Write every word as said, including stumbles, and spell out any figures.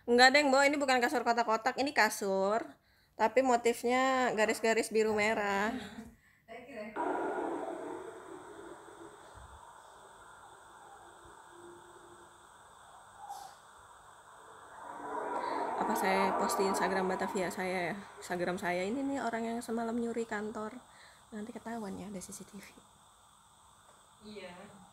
Enggak deng, Bo, ini bukan kasur kotak-kotak, ini kasur. Tapi motifnya garis-garis biru merah. Apa saya post di Instagram Batavia saya ya? Instagram saya ini nih orang yang semalam nyuri kantor. Nanti ketahuan ya ada C C T V. Iya.